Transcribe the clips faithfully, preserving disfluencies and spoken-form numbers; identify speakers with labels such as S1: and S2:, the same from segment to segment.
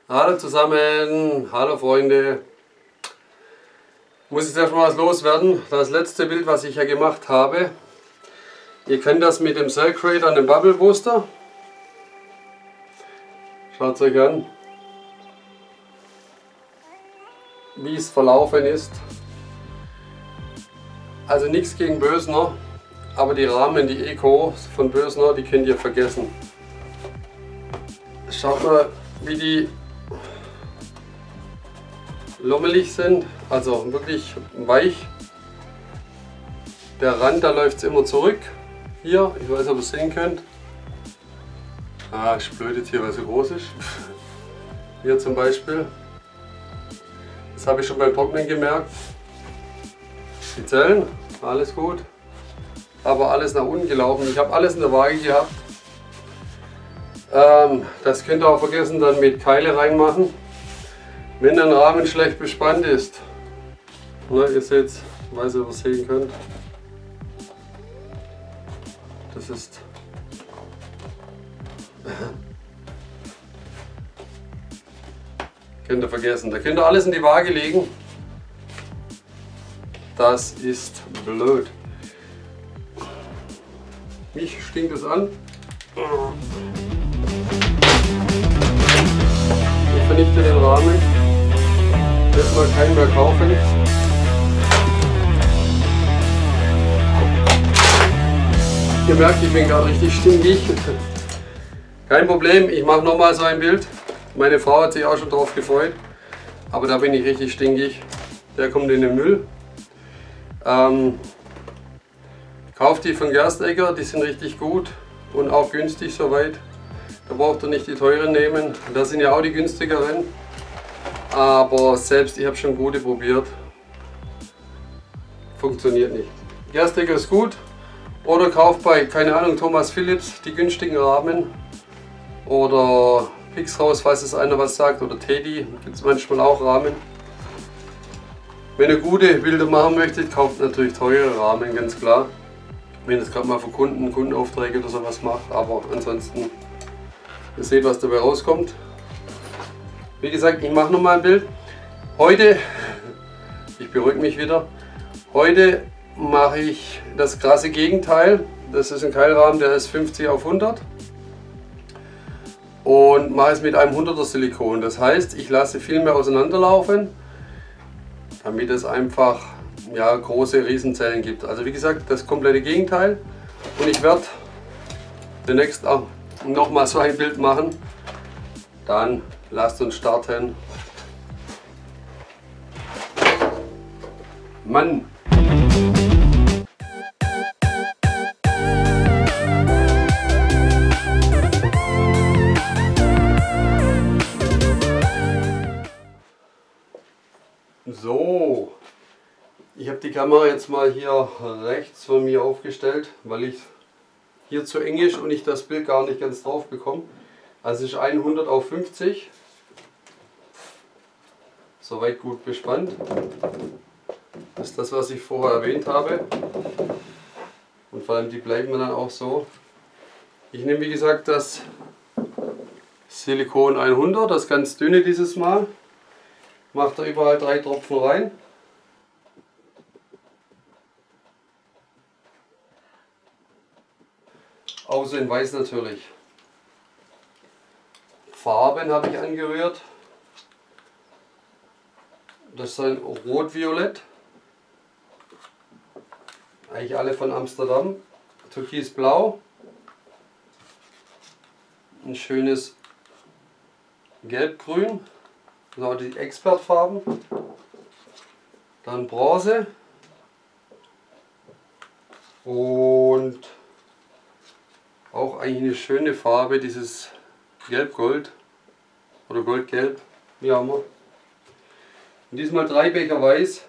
S1: Hallo zusammen, hallo Freunde. Muss jetzt erstmal was loswerden. Das letzte Bild, was ich ja gemacht habe. Ihr kennt das mit dem Cell Creator und dem Bubble Booster. Schaut es euch an, wie es verlaufen ist. Also nichts gegen Bösner, aber die Rahmen, die Eco von Bösner, die könnt ihr vergessen. Schaut mal, wie die lommelig sind, also wirklich weich. Der Rand, da läuft es immer zurück. Hier, ich weiß nicht, ob ihr es sehen könnt. Ah, ist blöd jetzt hier, weil es so groß ist. Hier zum Beispiel. Das habe ich schon beim Trocknen gemerkt. Die Zellen, alles gut. Aber alles nach unten gelaufen. Ich habe alles in der Waage gehabt. Ähm, das könnt ihr auch vergessen, dann mit Keile reinmachen. Wenn ein Rahmen schlecht bespannt ist, na, ihr seht, ich weiß nicht, ob ihr es sehen könnt, das ist könnt ihr vergessen, da könnt ihr alles in die Waage legen, das ist blöd. Mich stinkt es an. Ich vernichte den Rahmen. Jetzt mal keinen mehr kaufen. Ihr merkt, ich bin gerade richtig stinkig. Kein Problem, ich mache nochmal so ein Bild. Meine Frau hat sich auch schon drauf gefreut. Aber da bin ich richtig stinkig. Der kommt in den Müll. Ähm, kauft die von Gerstegger, die sind richtig gut und auch günstig soweit. Da braucht ihr nicht die teuren nehmen. Das sind ja auch die günstigeren. Aber selbst ich habe schon gute probiert. Funktioniert nicht. Gerstegger ist gut. Oder kauft bei, keine Ahnung, Thomas Philips die günstigen Rahmen. Oder Pixhaus, falls es einer was sagt. Oder Teddy, gibt es manchmal auch Rahmen. Wenn ihr gute Bilder machen möchtet, kauft natürlich teure Rahmen, ganz klar. Wenn es gerade mal für Kunden, Kundenaufträge oder sowas macht. Aber ansonsten, ihr seht, was dabei rauskommt. Wie gesagt, ich mache nochmal ein Bild. Heute, ich beruhige mich wieder, heute mache ich das krasse Gegenteil. Das ist ein Keilrahmen, der ist fünfzig auf hundert. Und mache es mit einem hunderter Silikon. Das heißt, ich lasse viel mehr auseinanderlaufen, damit es einfach ja, große Riesenzellen gibt. Also wie gesagt, das komplette Gegenteil. Und ich werde demnächst auch nochmal so ein Bild machen. Dann lasst uns starten. Mann! So, ich habe die Kamera jetzt mal hier rechts von mir aufgestellt, weil ich hier zu eng ist und ich das Bild gar nicht ganz drauf bekomme. Also es ist hundert auf fünfzig. Soweit gut bespannt. Das ist das, was ich vorher erwähnt habe. Und vor allem die bleiben mir dann auch so. Ich nehme wie gesagt das Silikon hundert, das ganz dünne dieses Mal. Macht da überall drei Tropfen rein. Außer in weiß natürlich. Farben habe ich angerührt. Das ist ein Rot-Violett. Eigentlich alle von Amsterdam. Türkisblau. Ein schönes Gelb-Grün. Das sind auch die Expertfarben. Dann Bronze. Und auch eigentlich eine schöne Farbe, dieses Gelb-Gold oder Gold-Gelb, wie auch immer. Und diesmal drei Becher weiß.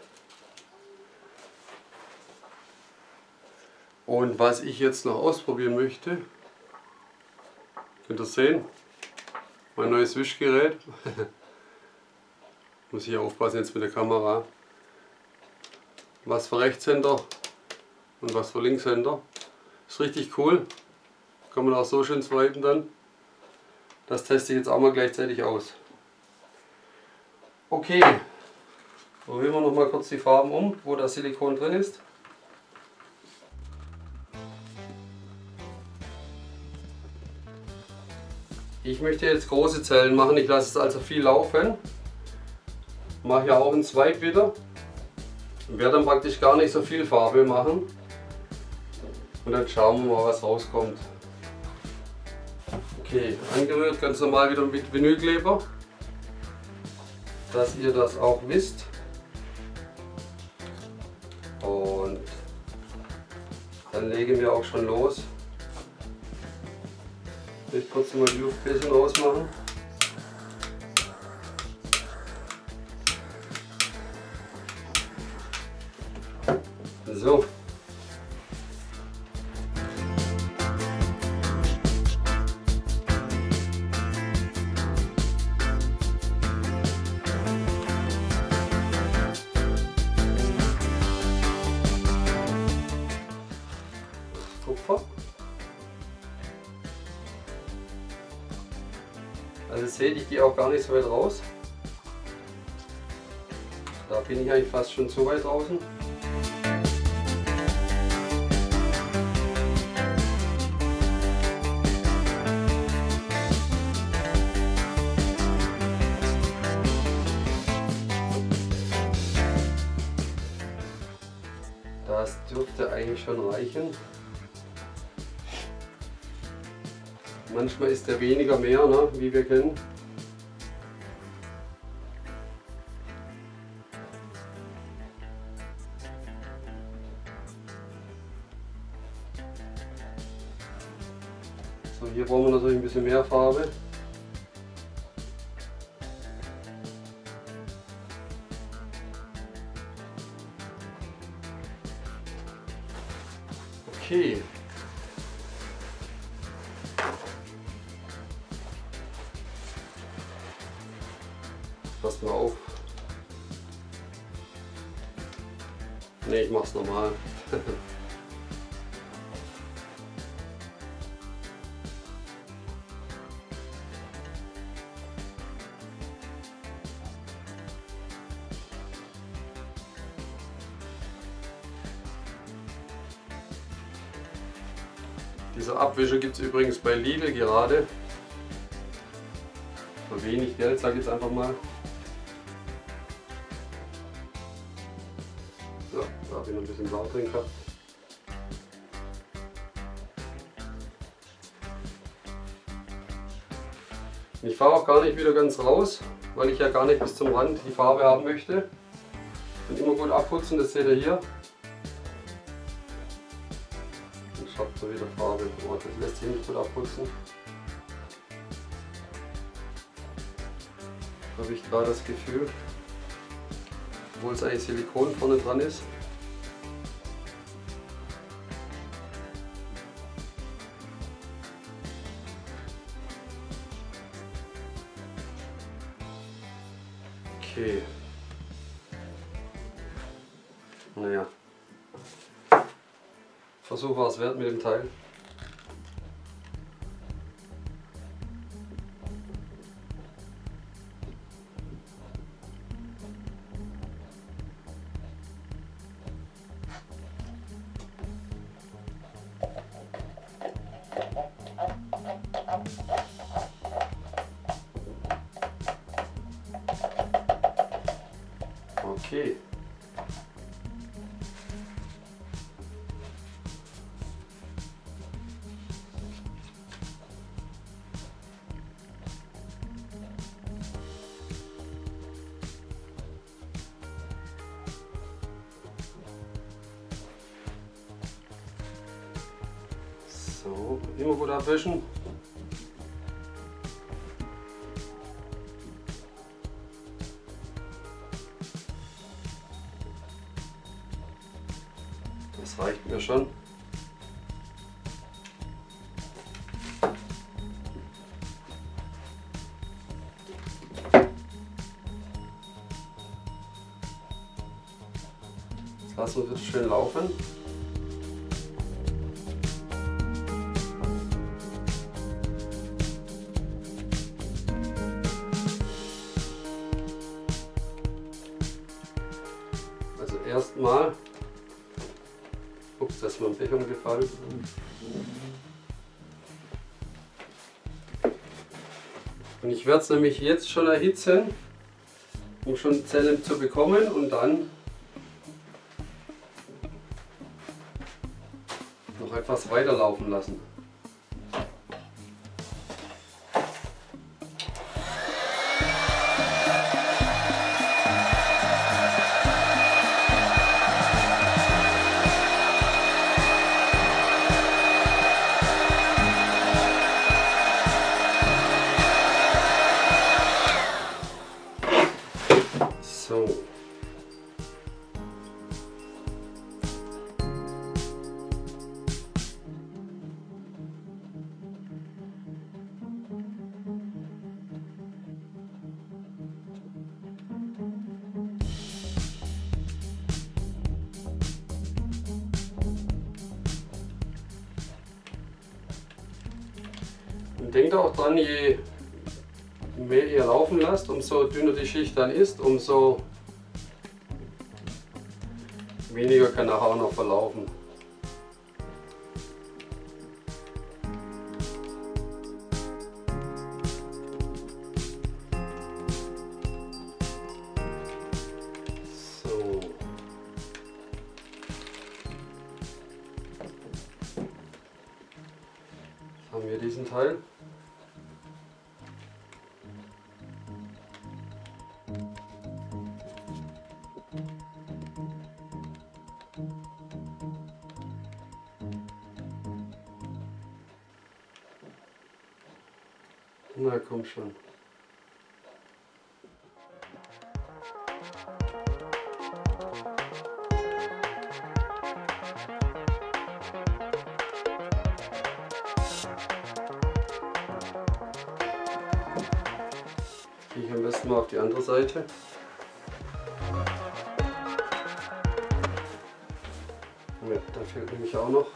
S1: Und was ich jetzt noch ausprobieren möchte, könnt ihr sehen, mein neues Wischgerät. Muss ich aufpassen jetzt mit der Kamera. Was für Rechtshänder und was für Linkshänder. Ist richtig cool. Kann man auch so schön swipen dann. Das teste ich jetzt auch mal gleichzeitig aus. Okay, probieren wir noch mal kurz die Farben um, wo das Silikon drin ist. Ich möchte jetzt große Zellen machen, ich lasse es also viel laufen. Mache ja auch einen Zweig wieder. Und werde dann praktisch gar nicht so viel Farbe machen. Und dann schauen wir mal, was rauskommt. Okay, angerührt ganz normal wieder mit Vinylkleber, dass ihr das auch wisst. Und dann legen wir auch schon los. Ich will kurz mal die Luftbläschen rausmachen. So. Kupfer. Also seht, ich gehe auch gar nicht so weit raus. Da bin ich eigentlich fast schon zu weit draußen. Das dürfte eigentlich schon reichen. Manchmal ist der weniger mehr, ne, wie wir kennen. So, hier brauchen wir natürlich ein bisschen mehr Farbe. Okay. Pass mal auf. Ne, ich mach's normal. Diese Abwischer gibt es übrigens bei Lidl gerade. Für wenig Geld, sage ich jetzt einfach mal. So, da habe ich noch ein bisschen Blau drin gehabt. Ich fahre auch gar nicht wieder ganz raus, weil ich ja gar nicht bis zum Rand die Farbe haben möchte. Und immer gut abputzen, das seht ihr hier. Ich habe so wieder Farbe, oh, das lässt sich nicht gut abputzen. Da habe ich gerade das Gefühl, obwohl es eigentlich Silikon vorne dran ist. Okay. Naja. Versuch war es wert mit dem Teil. Okay. So, immer gut abwischen. Das reicht mir schon. Jetzt lassen wir es schön laufen. ersten Mal. Ups, da ist mir ein Becher umgefallen. Und ich werde es nämlich jetzt schon erhitzen, um schon Zellen zu bekommen und dann noch etwas weiterlaufen lassen. So. Und denkt auch dran, je mehr ihr laufen lasst, umso dünner die Schicht dann ist, umso weniger kann nachher auch noch verlaufen. So. Jetzt haben wir diesen Teil. Na komm schon. Gehe ich am besten mal auf die andere Seite. Ja, da fehlt nämlich auch noch.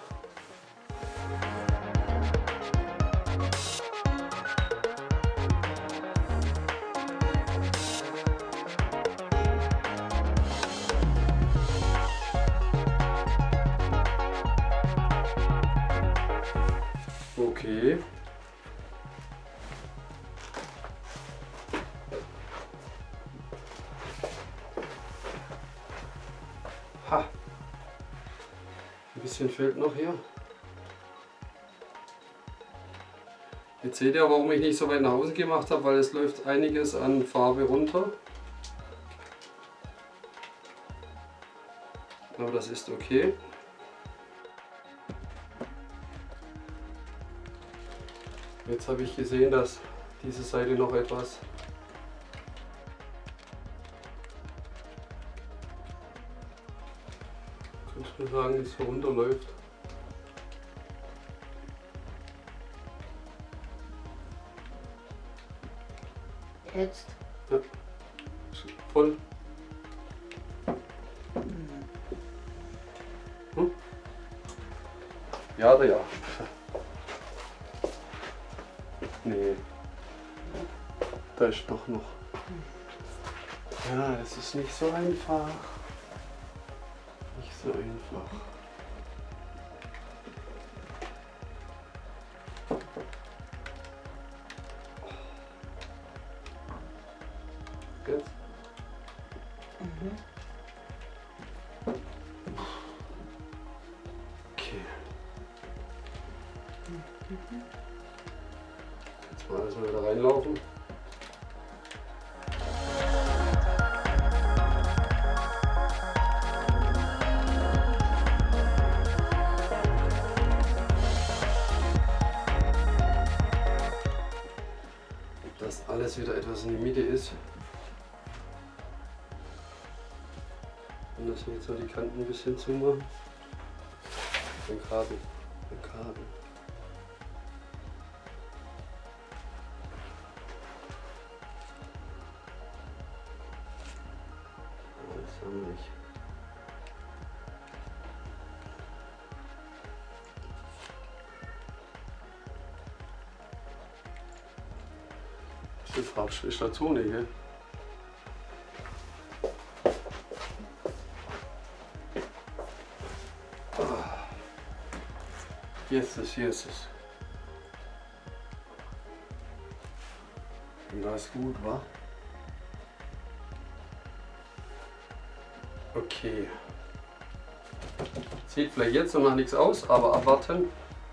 S1: Okay. Ha. Ein bisschen fehlt noch hier. Jetzt seht ihr, warum ich nicht so weit nach außen gemacht habe, weil es läuft einiges an Farbe runter. Aber das ist okay. Jetzt habe ich gesehen, dass diese Seite noch etwas könnte ich mir sagen, so runterläuft.
S2: Jetzt?
S1: Ja, voll. Hm? Ja oder ja? Nee. Da ist doch noch. Ja, das ist nicht so einfach. Nicht so einfach. Jetzt?
S2: Mhm.
S1: Okay. Jetzt mal alles mal wieder reinlaufen. Dass alles wieder etwas in die Mitte ist. Und dass wir jetzt noch die Kanten ein bisschen zumachen. Ein Kabel. Ein Kabel. Das haben wir nicht. Das ist farbschwächer Zone, gell? Jesus, Jesus. Und das ist gut, wa? Okay. Sieht vielleicht jetzt noch nach nichts aus, aber abwarten.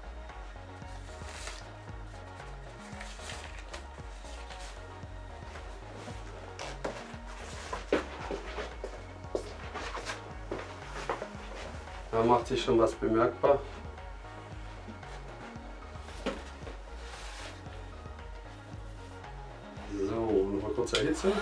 S1: Da macht sich schon was bemerkbar. So, nochmal kurz erhitzen.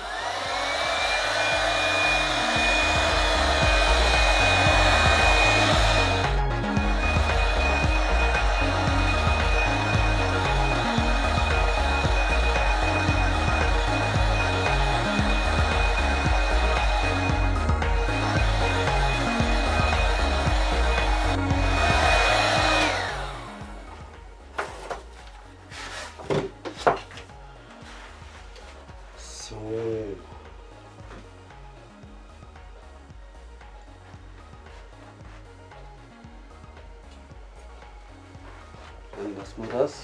S1: Dann lassen wir das.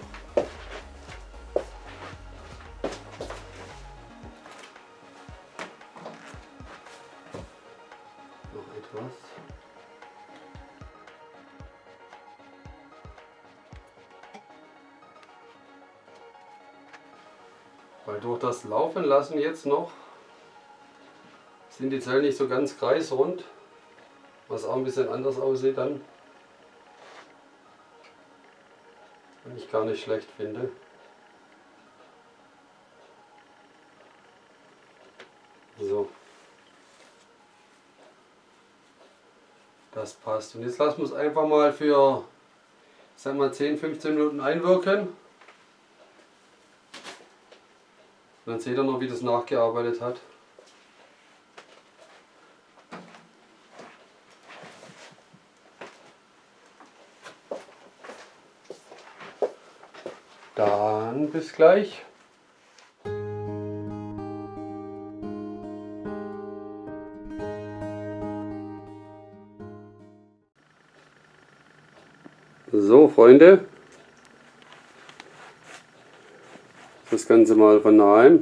S1: Noch etwas. Weil durch das Laufen lassen jetzt noch sind die Zellen nicht so ganz kreisrund, was auch ein bisschen anders aussieht dann. Und ich gar nicht schlecht finde. So. Das passt. Und jetzt lassen wir es einfach mal für, sagen wir, zehn, fünfzehn Minuten einwirken. Und dann seht ihr noch, wie das nachgearbeitet hat. Dann bis gleich. So, Freunde, das Ganze mal von nahem.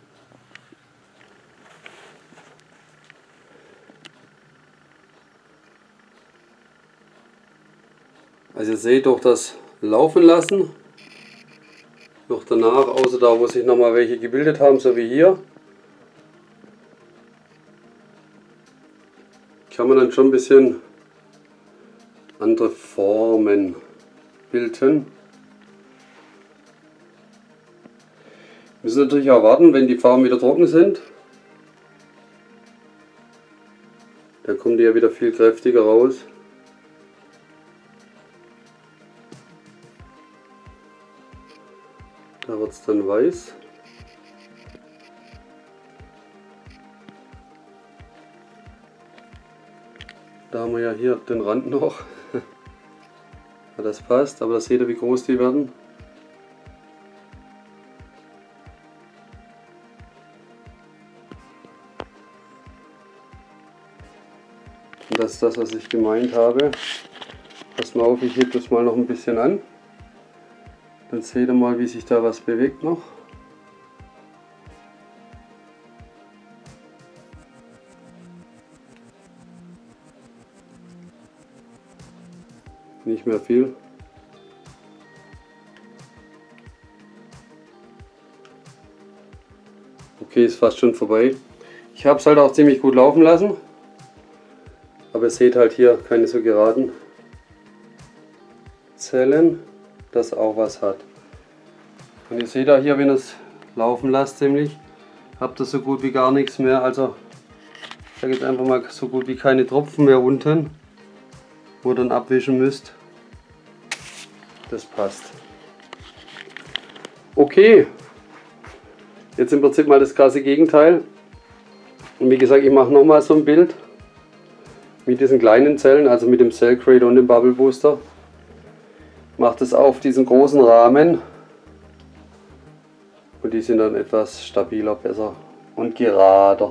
S1: Also ihr seht durch das Laufen lassen, noch danach, außer da, wo sich nochmal welche gebildet haben, so wie hier, kann man dann schon ein bisschen andere Formen bilden. Wir müssen natürlich auch warten, wenn die Farben wieder trocken sind. Dann kommen die ja wieder viel kräftiger raus. Da wird es dann weiß. Da haben wir ja hier den Rand noch. Ja, das passt, aber das seht ihr, wie groß die werden. Und das ist das, was ich gemeint habe. Passt mal auf, ich hebe das mal noch ein bisschen an. Dann seht ihr mal, wie sich da was bewegt noch. Nicht mehr viel. Okay, ist fast schon vorbei. Ich habe es halt auch ziemlich gut laufen lassen. Aber ihr seht halt hier keine so geraden Zellen, das auch was hat. Und ihr seht auch hier, wenn ihr es laufen lasst ziemlich, habt ihr so gut wie gar nichts mehr. Also ich sage jetzt einfach mal so gut wie keine Tropfen mehr unten, wo ihr dann abwischen müsst. Das passt. Okay, jetzt im Prinzip mal das krasse Gegenteil. Und wie gesagt, ich mache nochmal so ein Bild mit diesen kleinen Zellen, also mit dem Cell Creator und dem Bubble Booster. Macht es auf diesen großen Rahmen und die sind dann etwas stabiler, besser und gerader.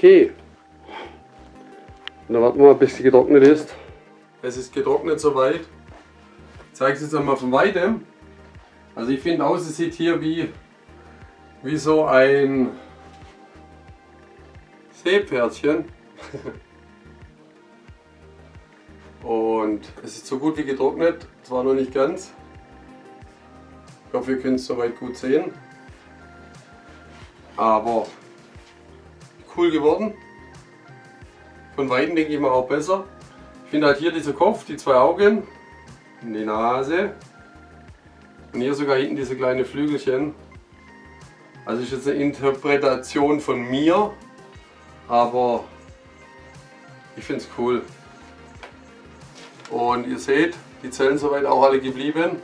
S1: Okay. Und dann warten wir mal, bis sie getrocknet ist. Es ist getrocknet soweit. Ich zeige es jetzt einmal von weitem. Also ich finde aus, es sieht hier wie, wie so ein Seepferdchen. Und es ist so gut wie getrocknet, zwar noch nicht ganz. Ich hoffe, ihr könnt es soweit gut sehen. Aber cool geworden. Von Weitem denke ich mal auch besser. Ich finde halt hier dieser Kopf, die zwei Augen, die Nase und hier sogar hinten diese kleinen Flügelchen. Also ist jetzt eine Interpretation von mir, aber ich finde es cool. Und ihr seht, die Zellen soweit auch alle geblieben.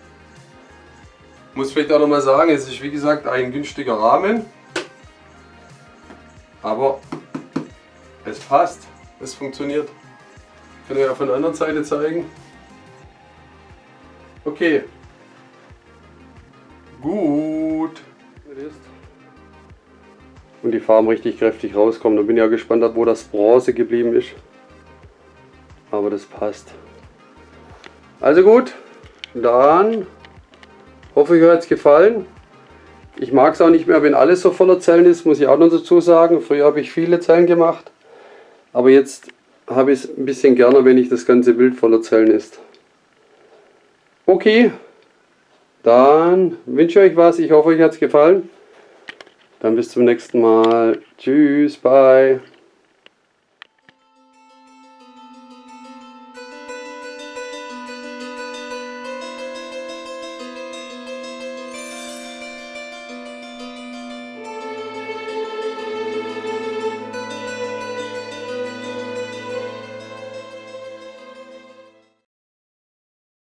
S1: Muss vielleicht auch noch mal sagen, es ist wie gesagt ein günstiger Rahmen, aber es passt, es funktioniert. Ich kann euch auch von der anderen Seite zeigen. Okay, gut. Und die Farben richtig kräftig rauskommen. Da bin ich ja gespannt, wo das Bronze geblieben ist. Aber das passt. Also gut, dann hoffe ich, euch hat es gefallen. Ich mag es auch nicht mehr, wenn alles so voller Zellen ist, muss ich auch noch dazu sagen. Früher habe ich viele Zellen gemacht, aber jetzt habe ich es ein bisschen gerne, wenn ich das ganze Bild voller Zellen ist. Okay, dann wünsche ich euch was. Ich hoffe, euch hat es gefallen. Dann bis zum nächsten Mal. Tschüss, bye.